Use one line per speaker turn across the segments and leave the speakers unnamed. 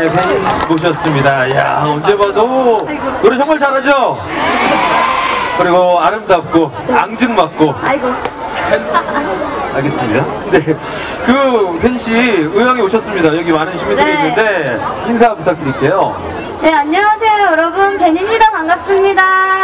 네, 팬 모셨습니다. 야, 언제 봐도 노래 정말 잘하죠? 그리고 아름답고, 앙증맞고.
아이고.
알겠습니다. 네. 그, 팬씨, 의왕에 오셨습니다. 여기 많은 시민들이
네.
있는데, 인사 부탁드릴게요.
네, 안녕하세요, 여러분. 벤입니다. 반갑습니다.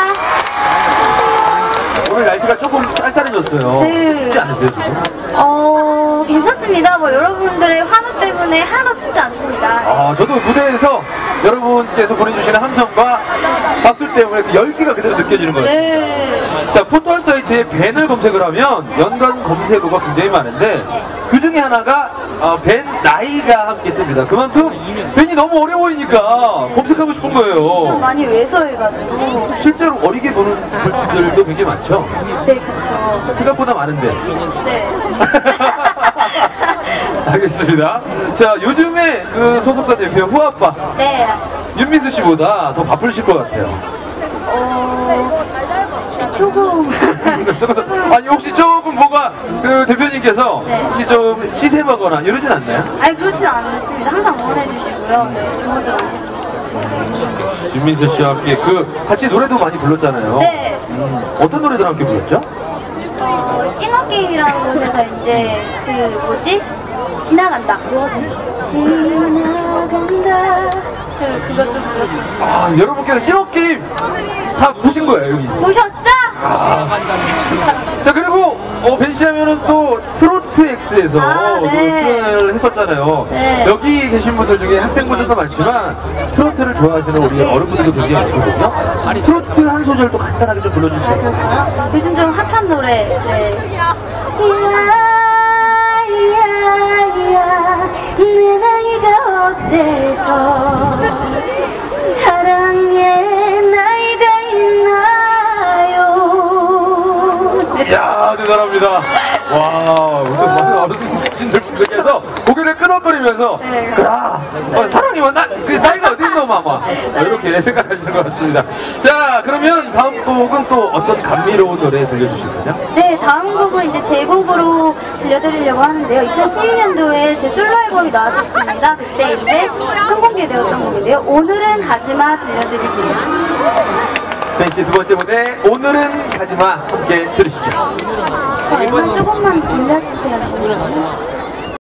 오늘 날씨가 조금 쌀쌀해졌어요.
네.
춥지 않으세요, 지금?
괜찮습니다. 뭐, 여러분들의 환호 때문에 하나도 춥지 않습니다.
저도 무대에서 여러분께서 보내주시는 함성과 박수 때문에 그 열기가 그대로 느껴지는 것 같습니다.
네.
자, 포털 사이트에 벤을 검색을 하면 연관 검색어가 굉장히 많은데 그 중에 하나가 벤 나이가 함께 뜹니다. 그만큼 벤이 너무 어려 보이니까 검색하고 싶은
좀
거예요.
많이 왜소해가지고.
실제로 어리게 보는 분들도 굉장히 많죠.
네, 그쵸.
생각보다 많은데.
네.
알겠습니다. 자, 요즘에 그 소속사 대표 후아빠
네.
윤민수 씨보다 더 바쁘실 것 같아요.
조금.
아니, 혹시 조금 뭐가 그 대표님께서
네.
혹시 좀 시샘하거나 이러진 않나요?
아니, 그렇진 않습니다. 항상 응원해주시고요. 네, 좋은 들 많이 해주시고.
윤민수 씨와 함께 그 같이 노래도 많이 불렀잖아요.
네.
어떤 노래들 함께 불렀죠?
싱어게임이라는 곳에서 이제 지나간다. 지나간다. 그것도 불렀어요.
여러분께서 싱어게임 다 보신 거예요, 여기.
보셨죠?
자, 그리고 벤씨 하면은 또 트로트 X에서
네.
출연을 했었잖아요.
네.
여기 계신 분들 중에 학생분들도 많지만 트로트를 좋아하시는 우리 어른분들도 굉장히 많거든요. 트로트 한 소절 또 간단하게 좀 불러줄 수 있어요?
요즘 좀 핫한 노래. 네. 내 나이가 어때서 사랑의 나이가 있나요?
이야, 대단합니다. 와, 무슨 많은 어르신들 분들께서 고개를 끄덕거리면서,
네.
그라, 사랑이면 그 나이가 어디 있노, 마마. 이렇게 생각하시는 것 같습니다. 자, 그러면 다음 곡은 또 어떤 감미로운 노래 들려주실 거죠?
네, 다음 곡은 이제 제 곡으로 들려드리려고 하는데요. 2012년도에 제 솔로 앨범이 나왔었습니다. 그때 이제 선공개되었던 곡인데요. 오늘은 가지마 들려드릴게요.
벤씨 두 번째 무대, 오늘은 가지마 함께 들으시죠.
조금만 올려주세요.